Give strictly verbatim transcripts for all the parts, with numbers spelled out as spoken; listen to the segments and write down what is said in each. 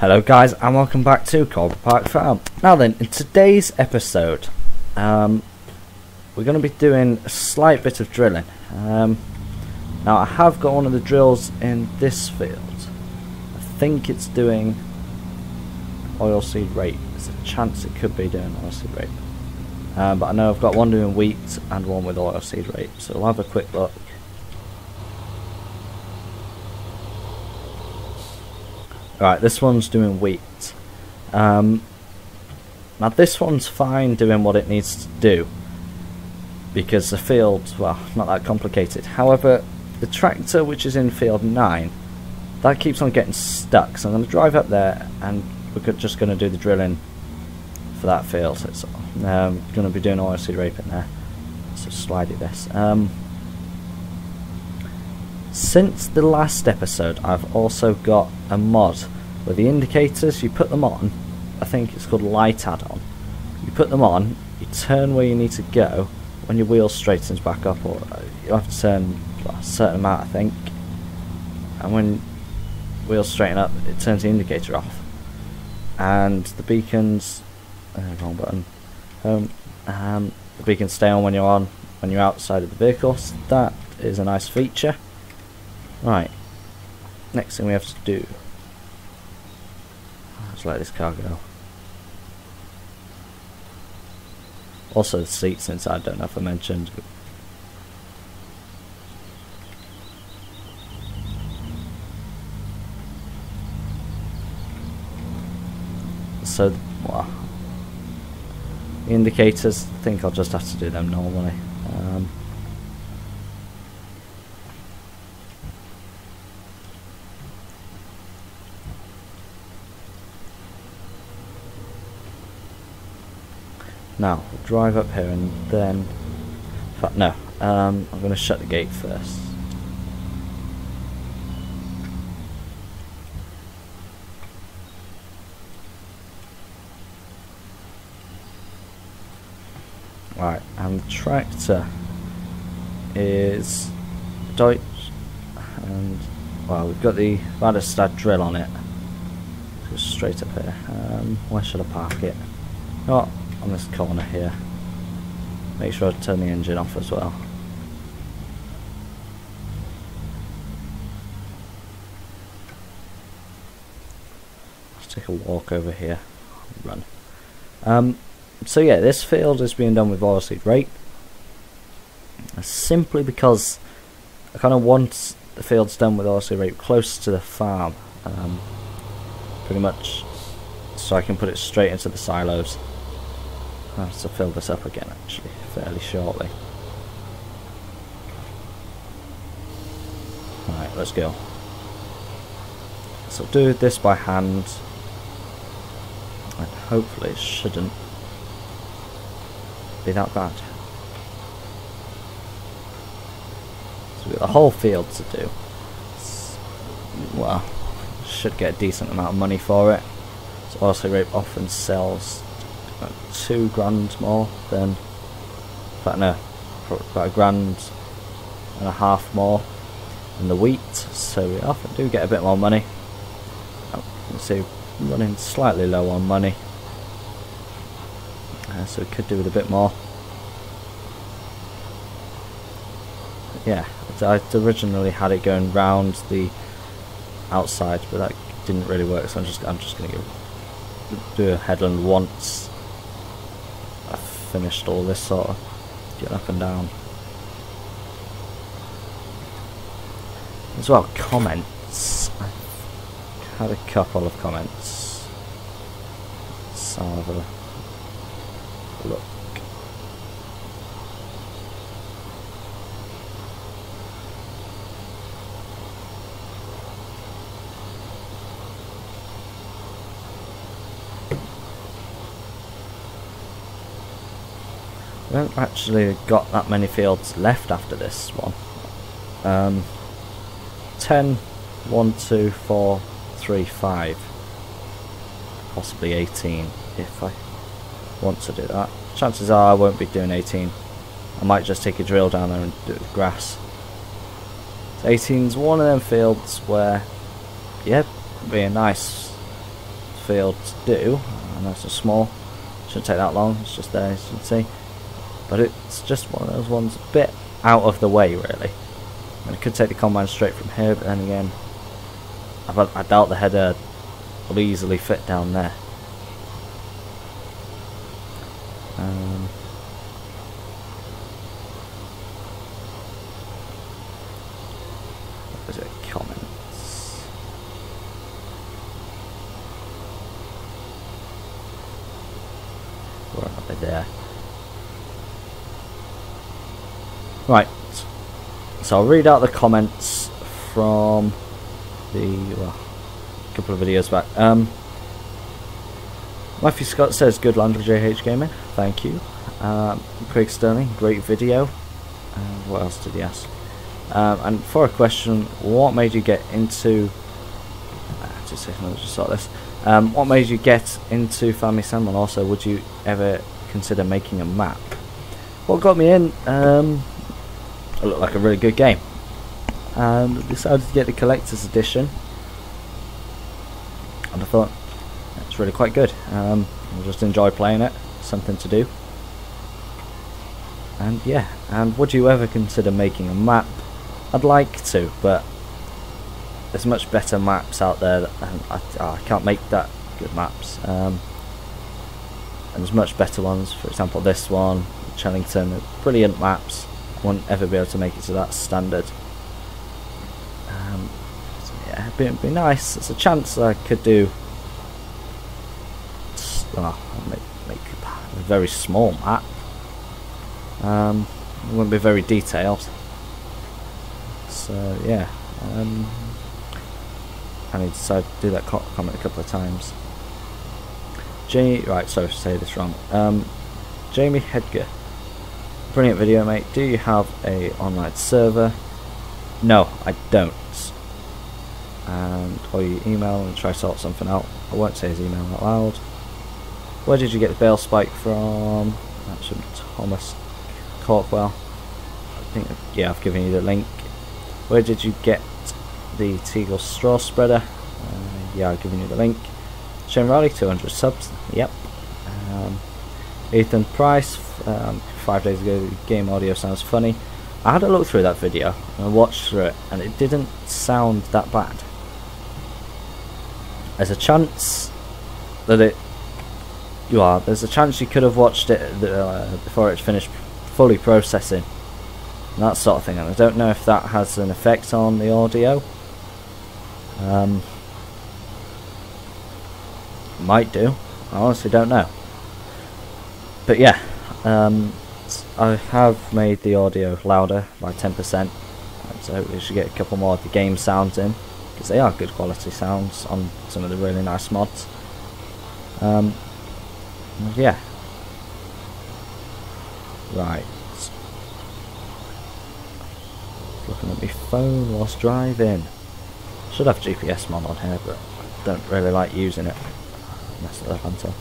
Hello guys, and welcome back to Coldborough Park Farm. Now then, in today's episode, um, we're going to be doing a slight bit of drilling. Um, now I have got one of the drills in this field. I think it's doing oilseed rape. There's a chance it could be doing oilseed rape. Um, but I know I've got one doing wheat and one with oilseed rape, so we'll have a quick look. Right, this one's doing wheat. Um, now this one's fine doing what it needs to do, because the field, well, not that complicated. However, the tractor which is in field nine, that keeps on getting stuck, so I'm going to drive up there and we're just going to do the drilling for that field. So it's um, going to be doing oilseed rape in there, so slidey this. Um, Since the last episode, I've also got a mod where the indicators, you put them on, I think it's called light add-on. You put them on, you turn where you need to go when your wheel straightens back up, or you have to turn a certain amount, I think. And when wheels straighten up, it turns the indicator off. And the beacons, uh, wrong button, home, um, the beacons stay on when you're on, when you're outside of the vehicle, so that is a nice feature. Right, next thing we have to do, let's let this car go. Also the seats inside, I don't know if I mentioned. So, well, the indicators, I think I'll just have to do them normally. Um, Now, we'll drive up here and then... In fact, no. Um, I'm going to shut the gate first. Right, and the tractor is Deutsch, and, well, we've got the Vadestad drill on it. Go straight up here. Um, where should I park it? Oh, on this corner here. Make sure I turn the engine off as well. Let's take a walk over here. Run. Um, so yeah, this field is being done with oilseed rape. Simply because I kind of want the fields done with oilseed rape close to the farm. Um, pretty much so I can put it straight into the silos. I have to fill this up again actually, fairly shortly. Right, let's go. So do this by hand, and hopefully it shouldn't be that bad. So we've got the whole field to do. It's, well, should get a decent amount of money for it. So oilseed rape often sells two grand more than, in fact no, about a grand and a half more than the wheat, so we often do get a bit more money. Oh, you can see running slightly low on money, uh, so we could do with a bit more. But yeah, I originally had it going round the outside, but that didn't really work, so I'm just I'm just going to do a headland once I've finished all this sort of get up and down. As well, comments. I've had a couple of comments. So I'll have a look. We haven't actually got that many fields left after this one. Um, ten, one, two, four, three, five, possibly eighteen if I want to do that. Chances are I won't be doing eighteen. I might just take a drill down there and do it with grass. So eighteen's one of them fields where, yeah, it'd be a nice field to do. I know it's small, shouldn't take that long, it's just there as you can see. But it's just one of those ones a bit out of the way really. And I could take the combine straight from here, but then again, I, I doubt the header will easily fit down there. Um, what was it? Comments. Where are they? There. Right. So I'll read out the comments from the well, a couple of videos back. Um, Matthew Scott says, good land with J H Gaming. Thank you. Um, Craig Sterling, great video. And what else did he ask? Um, and for a question, what made you get into... Uh, just a second, let me just sort this. Um, what made you get into Family Sam, and also would you ever consider making a map? What got me in? Um, it looked like a really good game. And I decided to get the collector's edition. And I thought, it's really quite good. Um, I just enjoy playing it. Something to do. And yeah, and would you ever consider making a map? I'd like to, but there's much better maps out there that I, I, I can't make that good maps. Um, and there's much better ones. For example, this one, Chellington, brilliant maps. I wouldn't ever be able to make it to that standard. Um, so yeah, it'd be, it'd be nice. It's a chance I could do. Well, make, make a very small map. Um, it wouldn't be very detailed. So yeah, um, I need to decide to do that co comment a couple of times. Jamie, right, sorry to say this wrong. Um, Jamie Hedger, brilliant video, mate. Do you have a online server? No, I don't. And or you email and try to sort something out. I won't say his email out loud. Where did you get the bale spike from? That's from Thomas Corkwell. I think, yeah, I've given you the link. Where did you get the Teagle straw spreader? Uh, yeah, I've given you the link. Shane Riley, two hundred subs. Yep. Um, Ethan Price, um, five days ago. The game audio sounds funny. I had a look through that video and I watched through it, and it didn't sound that bad. There's a chance that it. You are. There's a chance you could have watched it uh, before it's finished fully processing, and that sort of thing. And I don't know if that has an effect on the audio. Um, might do. I honestly don't know. But yeah, um, I have made the audio louder by ten percent, so we should get a couple more of the game sounds in, because they are good quality sounds on some of the really nice mods. Um, yeah. Right. Looking at my phone whilst driving. Should have G P S mod on here, but I don't really like using it. Mess it up until.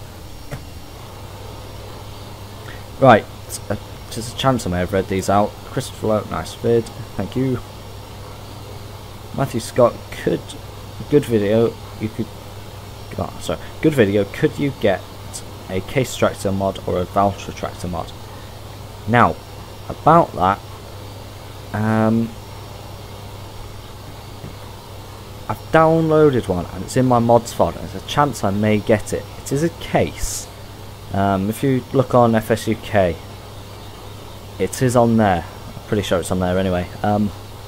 Right. Uh, there's a chance I may have read these out. Christopher Lowe, nice vid. Thank you. Matthew Scott, could good video. You could. Oh, sorry. Good video. Could you get a case tractor mod or a valve retractor mod? Now, about that, um, I've downloaded one and it's in my mods folder. There's a chance I may get it. It is a case. Um, if you look on F S U K, it is on there. I'm pretty sure it's on there anyway. Um,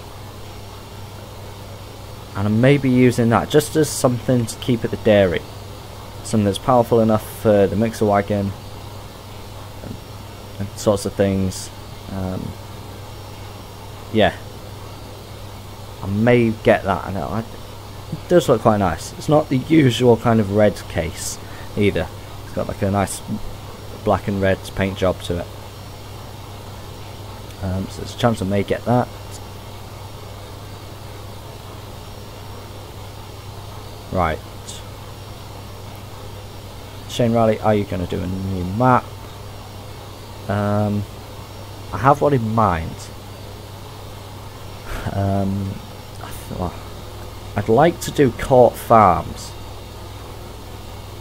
and I may be using that just as something to keep at the dairy. Something that's powerful enough for the mixer wagon and, and sorts of things. Um, yeah, I may get that, and it, it does look quite nice. It's not the usual kind of red case either. It's got like a nice black and red paint job to it. Um, so there's a chance I may get that. Right. Shane Riley, are you going to do a new map? Um, I have one in mind. Um, I th I'd like to do Court Farms.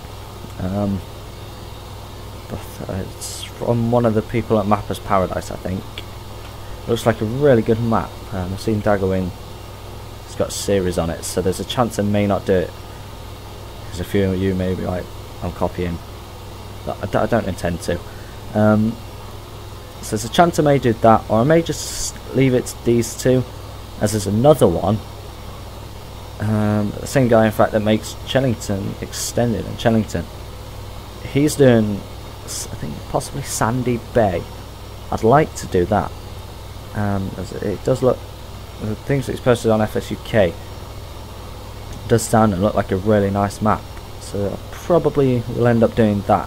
Um, but uh, it's from one of the people at Mapper's Paradise, I think. Looks like a really good map. Um, I've seen Daggerwing. It's got a series on it, so there's a chance I may not do it. Because a few of you may be like, I'm copying. But I, d I don't intend to. Um, so there's a chance I may do that, or I may just leave it to these two, as there's another one. Um, the same guy, in fact, that makes Chellington Extended in Chellington. He's doing, I think, possibly Sandy Bay. I'd like to do that. Um, as it does look, the things that he's posted on F S U K does sound and look like a really nice map. So I probably will end up doing that.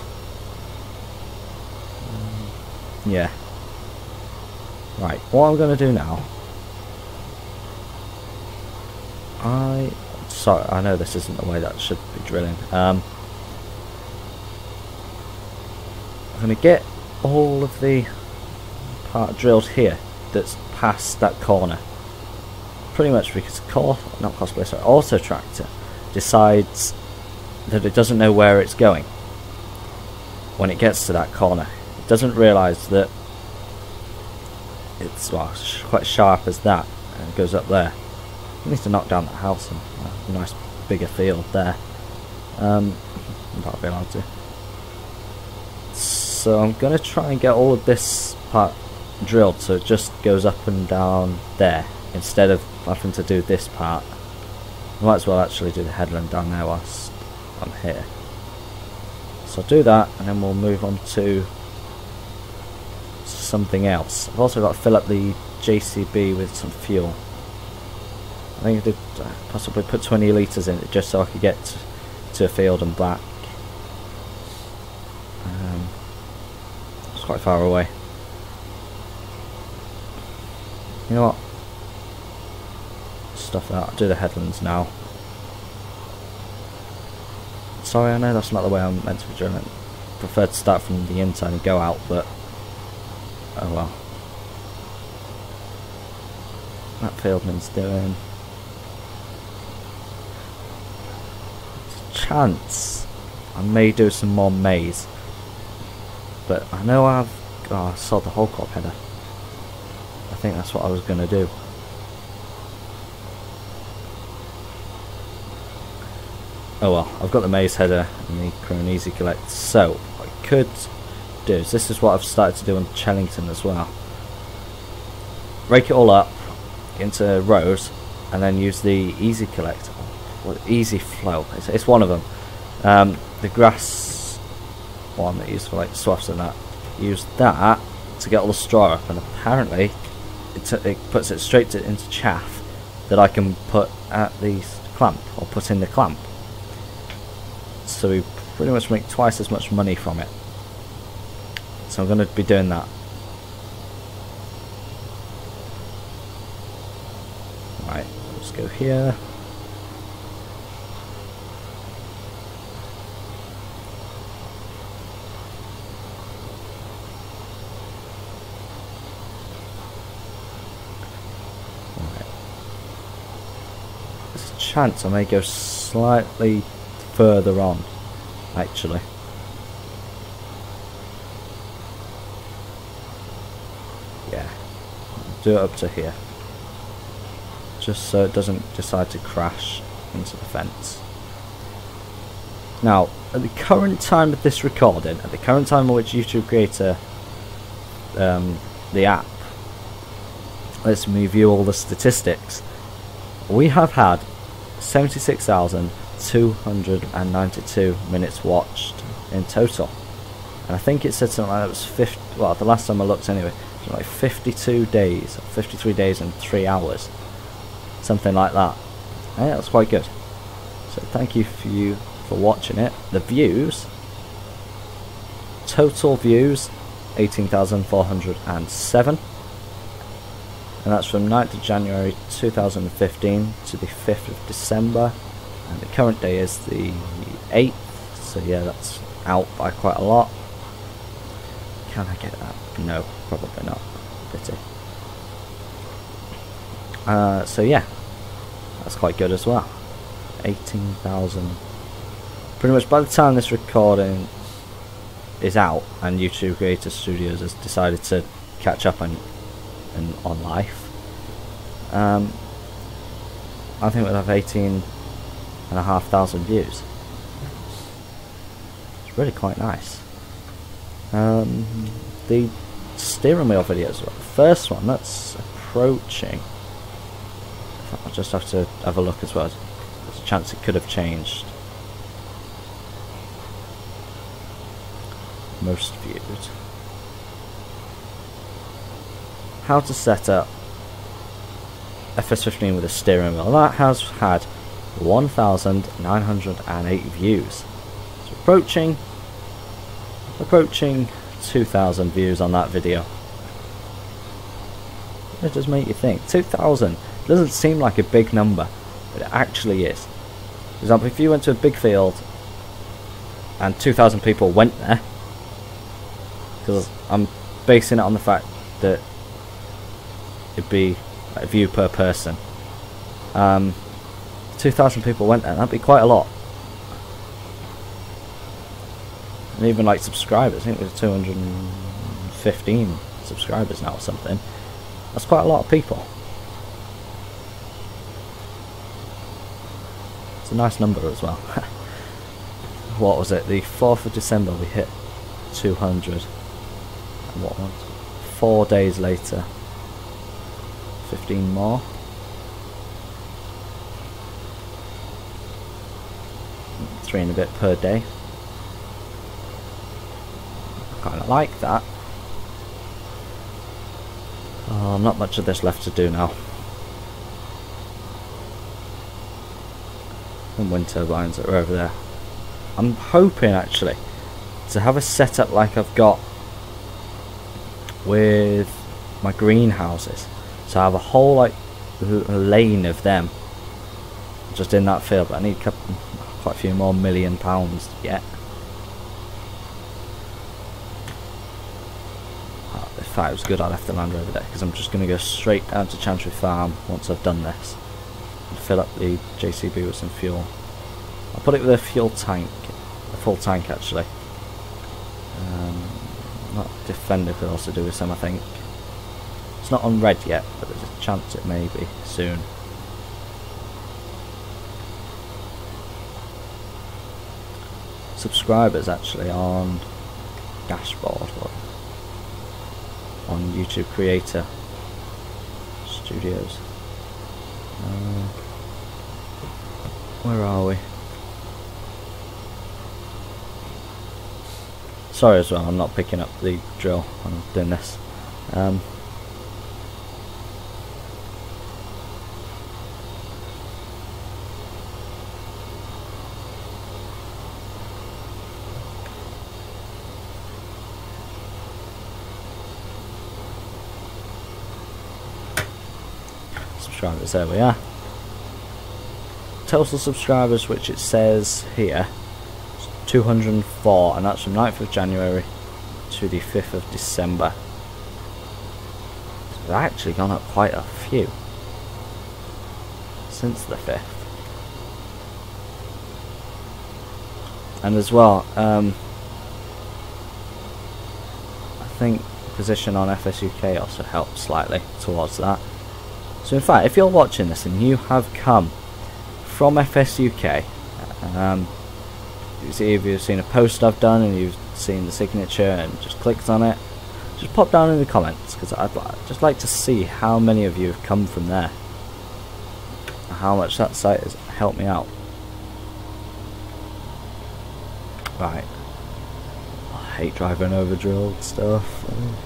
Um, yeah. Right, what I'm going to do now. I sorry, I know this isn't the way that should be drilling. Um, I'm going to get all of the part drilled here that's past that corner. Pretty much because core, not cosplay, sorry, Auto Tractor decides that it doesn't know where it's going when it gets to that corner. It doesn't realise that it's well, sh quite sharp as that, and it goes up there. I need to knock down that house and a nice bigger field there. Um, I'll be allowed to. So I'm going to try and get all of this part drilled so it just goes up and down there instead of having to do this part. I might as well actually do the headland down there whilst I'm here. So I'll do that and then we'll move on to something else. I've also got to fill up the J C B with some fuel. I think I did uh, possibly put twenty litres in it just so I could get to, to a field and back. Um, it's quite far away. You know what? Stuff that. I'll do the headlands now. Sorry, I know that's not the way I'm meant to be drilling. I prefer to start from the inside and go out, but oh well. That fieldman's doing. Chance I may do some more maize, but I know I've oh, I saw the whole crop header. I think that's what I was going to do. Oh well, I've got the maize header and the Crone Easy Collect, so what I could do is, this is what I've started to do on Chellington as well. Rake it all up into rows and then use the Easy Collect. Easy Flow, it's, it's one of them. Um, the grass one that you use for like swaths and that, use that to get all the straw up, and apparently it, t it puts it straight to, into chaff that I can put at the clamp, or put in the clamp. So we pretty much make twice as much money from it. So I'm going to be doing that. Right, let's go here. Chance I may go slightly further on, actually. Yeah, do it up to here, just so it doesn't decide to crash into the fence. Now, at the current time of this recording, at the current time at which YouTube Creator, um, the app, lets me view all the statistics, we have had seventy-six thousand two hundred ninety-two minutes watched in total, and I think it said something like that was fifty. Well, the last time I looked, anyway, it was like fifty-two days, fifty-three days and three hours, something like that. And yeah, that's quite good. So thank you for you for watching it. The views, total views, eighteen thousand four hundred seven. And that's from ninth of January two thousand fifteen to the fifth of December, and the current day is the eighth, so yeah, that's out by quite a lot. Can I get that? No, probably not. Pity. Uh, so yeah, that's quite good as well. eighteen thousand pretty much by the time this recording is out and YouTube Creator Studios has decided to catch up on, and on life, um, I think we'll have eighteen and a half thousand views. It's really quite nice. Um, the steering wheel videos, the first one, that's approaching. I'll just have to have a look as well. There's a chance it could have changed. Most viewed. How to set up F S fifteen with a steering wheel. That has had one thousand nine hundred eight views. So approaching, approaching two thousand views on that video. It does make you think. two thousand doesn't seem like a big number, but it actually is. For example, if you went to a big field and two thousand people went there, because I'm basing it on the fact that it'd be like a view per person. Um, two thousand people went there, that'd be quite a lot. And even like subscribers, I think there's two hundred fifteen subscribers now or something. That's quite a lot of people. It's a nice number as well. What was it? The fourth of December we hit two hundred. And what was four days later? fifteen more. Three and a bit per day. I kind of like that. Oh, not much of this left to do now. And wind turbines that are over there. I'm hoping actually to have a setup like I've got with my greenhouses. So I have a whole like lane of them just in that field, but I need a couple, quite a few more million pounds yet. Oh, if I was good, I'd have the Land Rover there, because I'm just going to go straight down to Chantry Farm once I've done this and fill up the J C B with some fuel. I'll put it with a fuel tank, a full tank actually. Um, not Defender could also do with some, I think. It's not on red yet, but there's a chance it may be soon. Subscribers actually on dashboard or on YouTube Creator Studios. Uh, where are we? Sorry as well, I'm not picking up the drill when I'm doing this. Um, subscribers, there we are. Total subscribers, which it says here, two hundred and four, and that's from ninth of January to the fifth of December. So they've actually gone up quite a few since the fifth. And as well, um, I think the position on F S U K also helped slightly towards that. So in fact, if you're watching this and you have come from F S U K, um, if you've seen a post I've done and you've seen the signature and just clicked on it, just pop down in the comments, because I'd just like to see how many of you have come from there and how much that site has helped me out. Right, I hate driving over drilled stuff.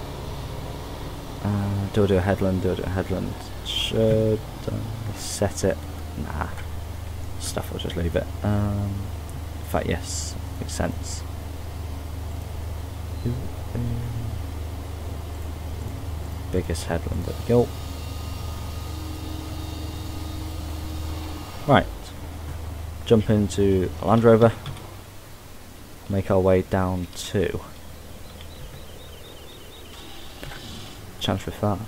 Uh, do I do a headland? Do I do a headland? Should I set it? Nah, stuff, I'll just leave it. Um, in fact, yes, makes sense. Biggest headland, there we go. Right, jump into a Land Rover, make our way down to Chantry Farm.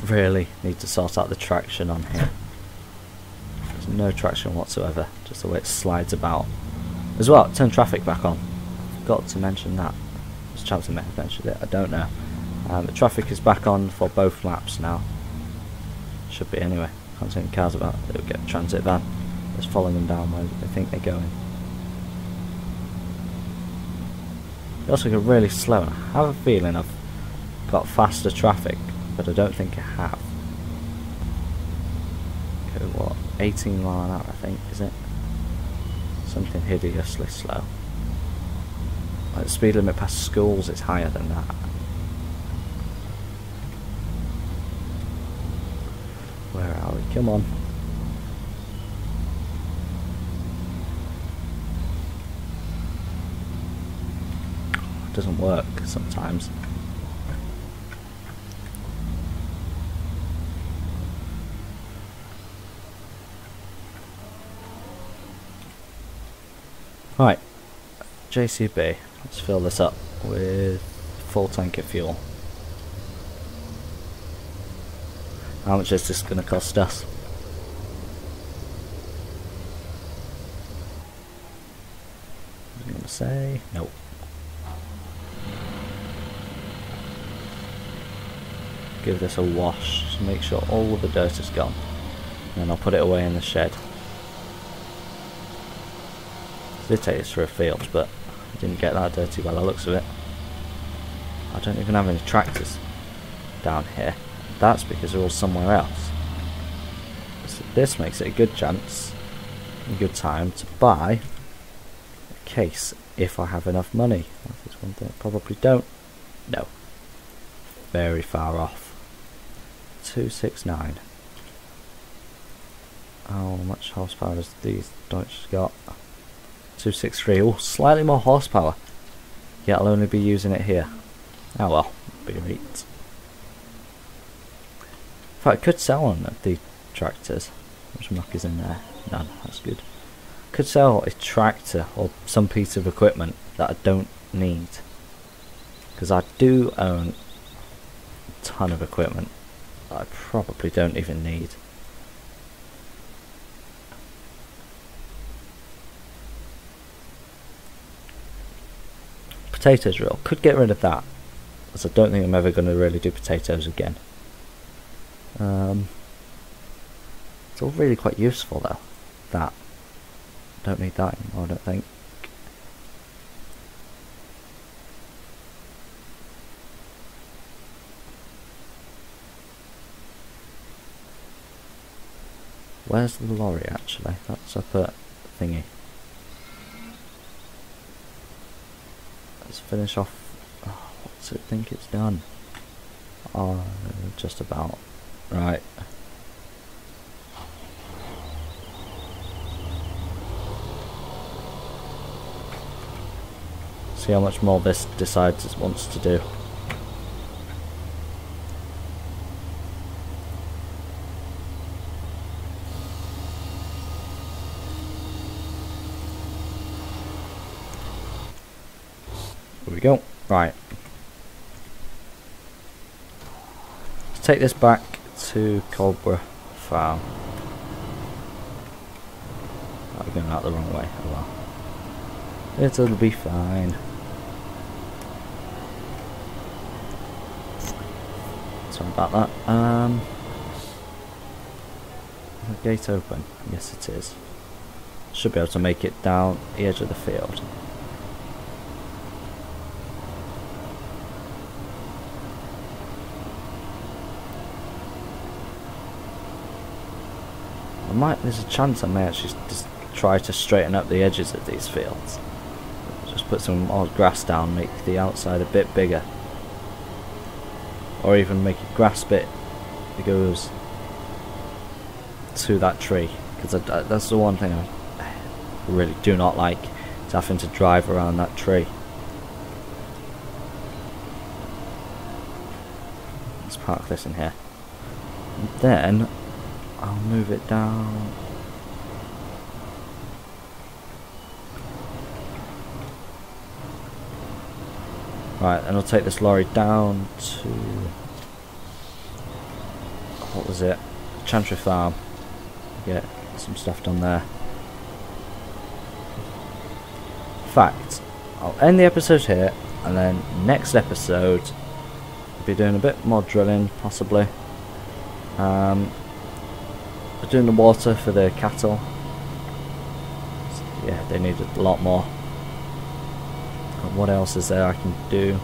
really need to sort out the traction on here. There's no traction whatsoever, just the way it slides about. As well, turn traffic back on. Forgot to mention that. This chapter may have mentioned it, I don't know. Um, the traffic is back on for both laps now. Should be anyway. Can't see any cars about. They'll get a transit van. Just following them down where they think they're going. They also go really slow, and I have a feeling I've got faster traffic, but I don't think I have. Okay, what? eighteen mile an hour, I think, is it? Something hideously slow. Like the speed limit past schools is higher than that. Where are we? Come on. It doesn't work sometimes. Right, J C B, let's fill this up with full tank of fuel. How much is this going to cost us? I'm going to say nope. Give this a wash to make sure all of the dirt is gone. And then I'll put it away in the shed. I did take this for a field, but I didn't get that dirty by the looks of it. I don't even have any tractors down here. That's because they're all somewhere else. So this makes it a good chance, a good time to buy a case if I have enough money. That's one thing I probably don't. No. Very far off. two sixty-nine. How much horsepower does these Deutsch got? two sixty-three. Oh, slightly more horsepower. Yet I'll only be using it here. Oh well, be right. In fact, I could sell one of the tractors. Which muck is in there? None, that's good. Could sell a tractor or some piece of equipment that I don't need. Because I do own a ton of equipment that I probably don't even need. Potato drill. Could get rid of that. Because I don't think I'm ever going to really do potatoes again. Um, it's all really quite useful though. That. Don't need that anymore, I don't think. Where's the lorry actually? That's up at thingy. Let's finish off. Oh, what's it think it's done? Oh, just about. Right. See how much more this decides it wants to do. Here we go. Right. Let's take this back to Coldborough Farm. Oh, we're going out the wrong way. Oh well. It'll be fine. Sorry about that. Um, is the gate open? Yes, it is. Should be able to make it down the edge of the field. I might. There's a chance I may actually just try to straighten up the edges of these fields. Just put some more grass down, make the outside a bit bigger. Or even make a grass bit that goes to that tree, because that's the one thing I really do not like, is having to drive around that tree. Let's park this in here, and then I'll move it down. Right, and I'll take this lorry down to what was it? Chantry Farm. Get some stuff done there. In fact, I'll end the episode here, and then next episode I'll be doing a bit more drilling, possibly. Um, we're doing the water for the cattle. Yeah, they need a lot more. What else is there I can do?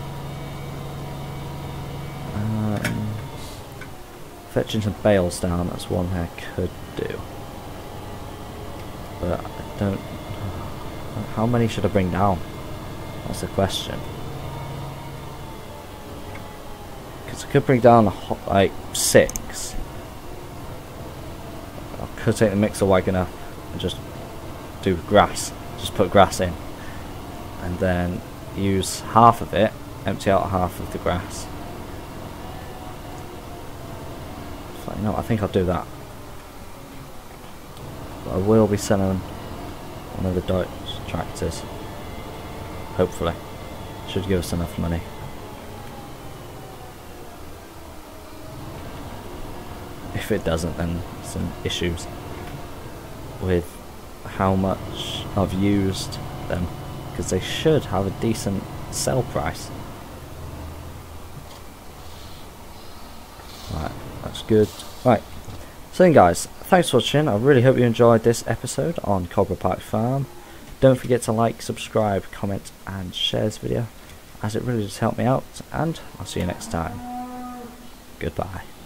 Um, fetching some bales down, that's one thing I could do. But I don't... How many should I bring down? That's the question. Because I could bring down a hot, like six. I could take the mixer wagon up and just do grass. Just put grass in. And then use half of it, empty out half of the grass. So, you know, I think I'll do that. But I will be selling one of the Dodge tractors. Hopefully. Should give us enough money. If it doesn't, then some issues with how much I've used them. Because they should have a decent sell price. Right, that's good. Right, so then guys, thanks for watching. I really hope you enjoyed this episode on Coldborough Park Farm. Don't forget to like, subscribe, comment and share this video, as it really does help me out, and I'll see you next time. Goodbye.